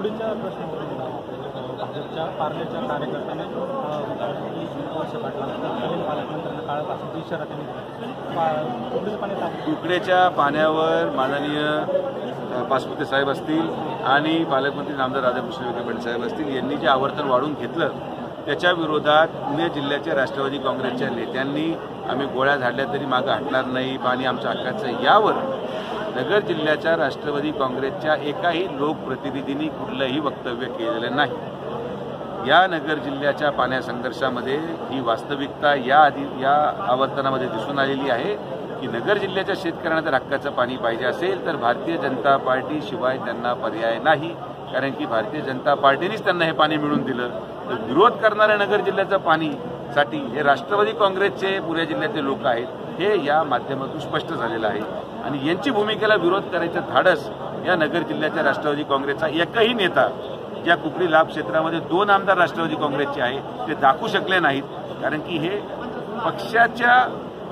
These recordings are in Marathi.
पुढच्या प्रश्नावरून भाजपच्या पार्लेच्या कार्यकर्त्याने वर्ष पाटलांना पालकमंत्र्यांना काळापासून इशारा त्यांनी कुकडेच्या पाण्यावर माननीय पासपुते साहेब असतील आणि पालकमंत्री नामदार राधाकृष्ण विखे पाटील साहेब असतील यांनी जे आवर्तन वाढून घेतलं त्याच्या विरोधात पुणे जिल्ह्याच्या राष्ट्रवादी काँग्रेसच्या नेत्यांनी आम्ही गोळ्या झाडल्या तरी मागं हटणार नाही, पाणी आमच्या हक्काचं, यावर नगर जिल्ह्याच्या राष्ट्रवादी काँग्रेसच्या एकाही लोकप्रतिनिधींनी कुठलंही वक्तव्य केलेलं नाही। या नगर जिल्ह्याच्या पाण्यासंघर्षामध्ये ही वास्तविकता या आवर्तनामध्ये दिसून आलेली आहे की नगर जिल्ह्याच्या शेतकऱ्यांना जर हक्काचं पाणी पाहिजे असेल तर भारतीय जनता पार्टी शिवाय त्यांना पर्याय नाही, कारण की भारतीय जनता पार्टीनेच त्यांना हे पाणी मिळवून दिलं। तर विरोध करणाऱ्या नगर जिल्ह्याचं पाणीसाठी हे राष्ट्रवादी काँग्रेसचे पुणे जिल्ह्यातले लोक आहेत, हे या माध्यमातून स्पष्ट झालेलं आहे। आणि यांची भूमिकेला विरोध करायचं धाडस या नगर जिल्ह्याच्या राष्ट्रवादी काँग्रेसचा एकही नेता ज्या कुकडी लाभ क्षेत्रामध्ये 2 आमदार राष्ट्रवादी काँग्रेसचे आहे ते दाखवू शकले नाहीत, कारण की हे पक्षाच्या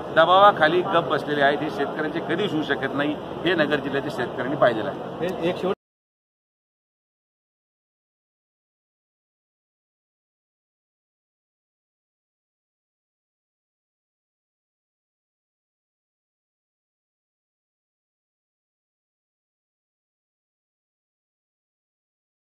दबावाखाली गप बसलेले आहेत। हे शेतकऱ्यांचे कधीच होऊ शकत नाही, हे नगर जिल्ह्याच्या शेतकऱ्यांनी पाहिलेलं आहे।